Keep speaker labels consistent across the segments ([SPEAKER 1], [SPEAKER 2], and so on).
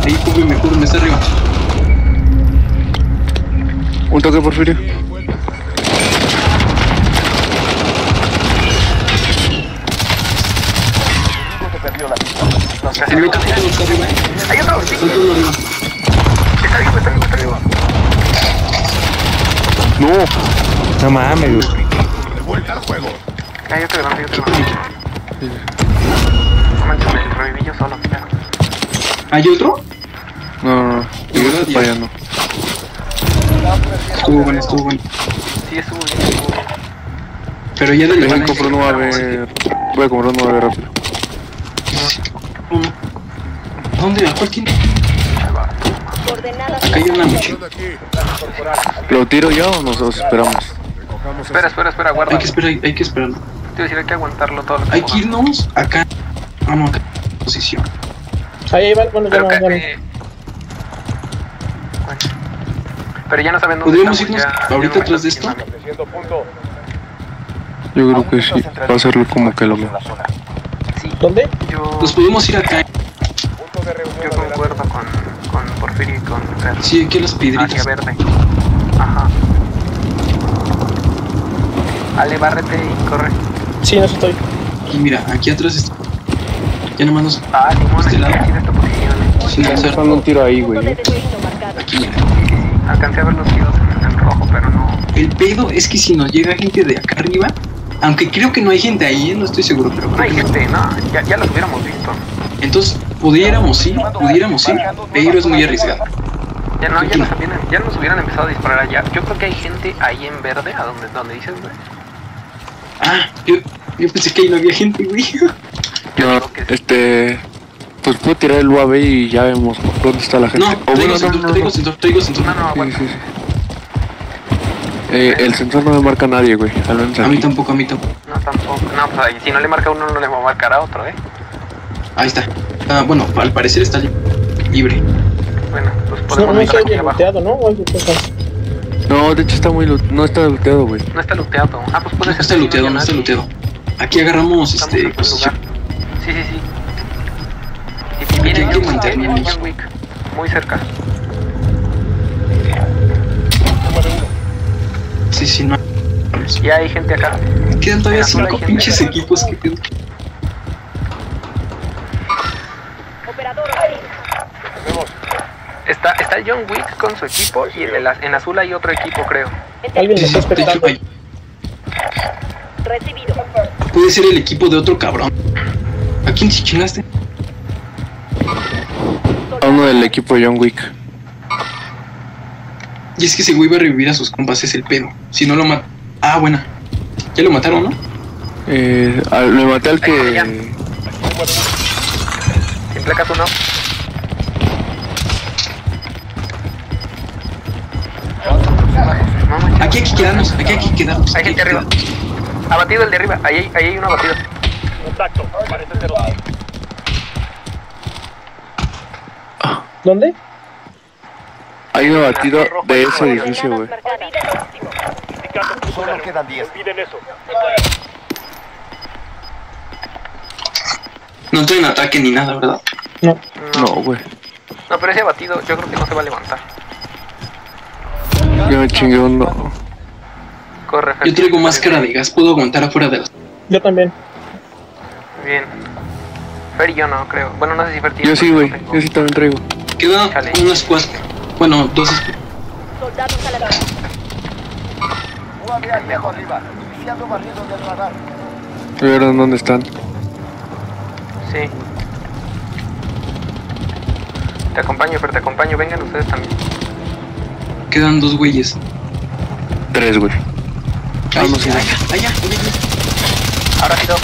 [SPEAKER 1] Ahí, cúbreme, está arriba.
[SPEAKER 2] Un toque, Porfirio.
[SPEAKER 1] Se ve casi todo está arriba,
[SPEAKER 3] Hay otro, sí.
[SPEAKER 1] Está todo arriba.
[SPEAKER 3] Está vivo.
[SPEAKER 2] No.
[SPEAKER 4] No mames, güey.
[SPEAKER 3] Hay otro grande, No manches, me reviví yo solo, ya.
[SPEAKER 1] ¿Hay otro?
[SPEAKER 2] No.
[SPEAKER 1] De verdad,
[SPEAKER 2] Estoy fallando.
[SPEAKER 1] Estuvo bueno.
[SPEAKER 3] Sí, estuvo bien.
[SPEAKER 1] Pero ya de
[SPEAKER 2] Voy a comprar uno a ver. Voy a comprar uno a ver rápido.
[SPEAKER 1] ¿Dónde? ¿A cuál tiene?
[SPEAKER 5] Coordenadas.
[SPEAKER 1] Acá hay una mochila.
[SPEAKER 2] ¿Lo tiro ya o nos esperamos?
[SPEAKER 3] Espera, guarda.
[SPEAKER 1] Hay que esperarlo.
[SPEAKER 3] Te iba a decir, hay que aguantarlo todo lo que
[SPEAKER 1] Hay que
[SPEAKER 3] podamos.
[SPEAKER 1] irnos acá. Vamos acá. Posición.
[SPEAKER 6] Ahí va, bueno, ya
[SPEAKER 3] Pero,
[SPEAKER 6] vamos, bueno.
[SPEAKER 3] bueno. Pero ya no saben dónde
[SPEAKER 1] Podríamos
[SPEAKER 3] estamos,
[SPEAKER 1] irnos
[SPEAKER 3] ya
[SPEAKER 1] ahorita
[SPEAKER 3] no me
[SPEAKER 1] atrás de
[SPEAKER 3] están
[SPEAKER 1] esto.
[SPEAKER 3] siguiendo.
[SPEAKER 2] Yo creo que sí. Va a ser como que lo mismo.
[SPEAKER 3] Sí,
[SPEAKER 6] ¿Dónde?
[SPEAKER 1] Nos podemos ir acá.
[SPEAKER 3] yo concuerdo con Porfirio y con Fer.
[SPEAKER 1] Sí, aquí a las
[SPEAKER 3] Hacia
[SPEAKER 1] piedritas.
[SPEAKER 3] verde. Ajá. Ale, bárrete y corre.
[SPEAKER 6] Sí, no estoy.
[SPEAKER 1] Y mira, aquí atrás está. Ya nomás nos.
[SPEAKER 3] Ah, Simón,
[SPEAKER 1] Este
[SPEAKER 3] aquí
[SPEAKER 1] lado.
[SPEAKER 3] en esta posición.
[SPEAKER 1] Sí,
[SPEAKER 2] Están
[SPEAKER 1] cerca.
[SPEAKER 2] dando un tiro ahí,
[SPEAKER 5] Punto de
[SPEAKER 2] güey.
[SPEAKER 5] destino marcado.
[SPEAKER 1] Aquí, mira.
[SPEAKER 3] Alcancé a ver los tiros en rojo, pero no.
[SPEAKER 1] El pedo es que si nos llega gente de acá arriba, aunque creo que no hay gente ahí, no estoy seguro, pero
[SPEAKER 3] No hay gente, no, ya los hubiéramos visto.
[SPEAKER 1] entonces pudiéramos ir, pero es muy arriesgado.
[SPEAKER 3] Ya nos hubieran empezado a disparar allá. Yo creo que hay gente ahí en verde, a donde dices, güey.
[SPEAKER 1] Ah, yo pensé que ahí no había gente, güey.
[SPEAKER 2] No, pues puedo tirar el UAV y ya vemos dónde está la gente.
[SPEAKER 1] No,
[SPEAKER 2] O
[SPEAKER 1] traigo
[SPEAKER 2] bueno,
[SPEAKER 1] sensor.
[SPEAKER 3] No,
[SPEAKER 2] Sí,
[SPEAKER 3] aguanta.
[SPEAKER 2] sí, sí. El sensor no me marca a nadie, güey. Al menos
[SPEAKER 1] A mí
[SPEAKER 2] aquí.
[SPEAKER 1] tampoco.
[SPEAKER 3] No, tampoco. No, pues ahí, si no le marca a uno, no le va a marcar a otro,
[SPEAKER 1] Ahí está. Ah, bueno, al parecer está libre.
[SPEAKER 3] Bueno, pues
[SPEAKER 6] No,
[SPEAKER 3] podemos
[SPEAKER 6] no
[SPEAKER 3] estar
[SPEAKER 6] se
[SPEAKER 3] aquí
[SPEAKER 6] oye
[SPEAKER 3] abajo.
[SPEAKER 6] looteado, ¿no? O algo pasa.
[SPEAKER 2] No, de hecho está no está looteado, güey.
[SPEAKER 3] No está looteado. Ah, pues puede
[SPEAKER 1] No
[SPEAKER 3] ser.
[SPEAKER 1] está
[SPEAKER 3] que sí,
[SPEAKER 1] looteado,
[SPEAKER 3] haya
[SPEAKER 1] no está
[SPEAKER 3] nadie.
[SPEAKER 1] looteado. Aquí agarramos
[SPEAKER 3] Estamos en buen
[SPEAKER 1] posición.
[SPEAKER 3] lugar. Sí. Y viene
[SPEAKER 1] hay que
[SPEAKER 3] John Wick,
[SPEAKER 1] mantenernos.
[SPEAKER 3] viene John Wick. Muy cerca.
[SPEAKER 1] Sí, no.
[SPEAKER 3] Ya hay gente acá.
[SPEAKER 1] Quedan todavía
[SPEAKER 3] Pero solo
[SPEAKER 1] 5
[SPEAKER 3] hay gente.
[SPEAKER 1] pinches equipos que quedan.
[SPEAKER 5] Operador.
[SPEAKER 3] Está el John Wick con su equipo y en azul hay otro equipo, creo.
[SPEAKER 6] Alguien
[SPEAKER 1] Sí,
[SPEAKER 6] me está
[SPEAKER 1] de hecho,
[SPEAKER 6] esperando.
[SPEAKER 5] Recibido.
[SPEAKER 1] puede ser el equipo de otro cabrón. ¿A quién se chingaste?
[SPEAKER 2] A uno del equipo de John Wick.
[SPEAKER 1] Y es que ese güey va a revivir a sus compas, es el pedo. Si no lo mata. Ah, buena. Ya lo mataron, ¿no?
[SPEAKER 2] Me maté al que.
[SPEAKER 3] Sin placas uno. No manches.
[SPEAKER 1] Aquí hay que quedarnos.
[SPEAKER 3] Hay gente arriba. Abatido el de arriba. Ahí hay uno abatido.
[SPEAKER 6] ¿Dónde?
[SPEAKER 2] Hay un batido de ese edificio, güey.
[SPEAKER 5] Solo
[SPEAKER 7] quedan 10.
[SPEAKER 1] No estoy en ataque ni nada, ¿verdad?
[SPEAKER 6] No.
[SPEAKER 2] No, güey.
[SPEAKER 3] No, pero ese abatido yo creo que no se va a levantar.
[SPEAKER 2] Yo me chingué uno.
[SPEAKER 3] Corre, Fer.
[SPEAKER 1] Yo traigo máscara de gas, puedo aguantar afuera de la...
[SPEAKER 6] Yo también.
[SPEAKER 3] Bien. Fer y yo no, creo. Bueno, no sé si Fer tiene.
[SPEAKER 2] Yo sí, güey. Yo sí también traigo.
[SPEAKER 1] Quedan
[SPEAKER 3] Chale.
[SPEAKER 1] unas 4. Bueno, 2.
[SPEAKER 5] Soldados a la vez.
[SPEAKER 7] UAV aliado arriba. Iniciando barrido del radar.
[SPEAKER 2] ¿Vieron dónde están?
[SPEAKER 3] Sí. Te acompaño, Fer, te acompaño. Vengan ustedes también.
[SPEAKER 1] Quedan 2 güeyes.
[SPEAKER 2] 3, güey.
[SPEAKER 1] Ahí,
[SPEAKER 2] no sé.
[SPEAKER 1] allá.
[SPEAKER 3] Ahora sí, dos.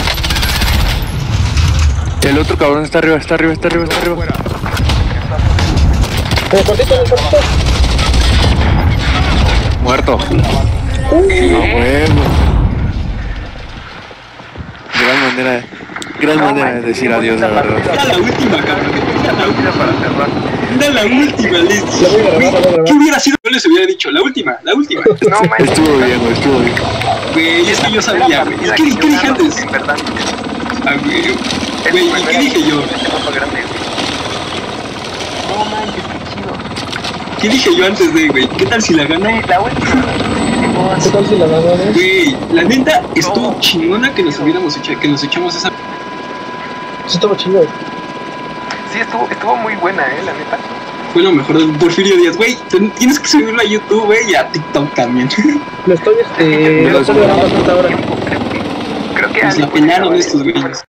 [SPEAKER 2] El otro cabrón está arriba.
[SPEAKER 6] En el cuartito.
[SPEAKER 2] Muerto. No, huevo. Gran manera de decir adiós, la verdad.
[SPEAKER 1] Era la última, cabrón.
[SPEAKER 3] La última para cerrar.
[SPEAKER 1] Era la última, Liz.
[SPEAKER 6] La voy a grabar.
[SPEAKER 1] ¿Qué hubiera sido? Yo les hubiera dicho, la última.
[SPEAKER 3] No, manches.
[SPEAKER 2] Estuvo bien, güey, estuvo bien.
[SPEAKER 1] Güey, es que yo sabía, güey. ¿Qué dije antes?
[SPEAKER 3] En verdad.
[SPEAKER 1] Ah, güey. Güey, ¿y qué dije yo?
[SPEAKER 3] No manches, qué chido.
[SPEAKER 1] ¿Qué dije yo antes de, güey? ¿Qué tal si la gano?
[SPEAKER 3] Sí, la última.
[SPEAKER 6] ¿Qué tal si la ganamos?
[SPEAKER 1] Güey, la neta estuvo chingona que nos hubiéramos hecho, que nos echamos esa.
[SPEAKER 6] Sí, estaba chido.
[SPEAKER 3] Sí, estuvo muy buena, la neta.
[SPEAKER 1] Fue lo mejor del Porfirio Díaz, güey. Tienes que subirlo a YouTube, güey, y a TikTok también.
[SPEAKER 6] Lo estoy, lo estoy grabando hasta ahora.
[SPEAKER 3] Creo que
[SPEAKER 1] Nos la
[SPEAKER 3] alguien puede
[SPEAKER 1] pelaron
[SPEAKER 3] grabar
[SPEAKER 1] estos
[SPEAKER 3] eso.
[SPEAKER 1] güeyes.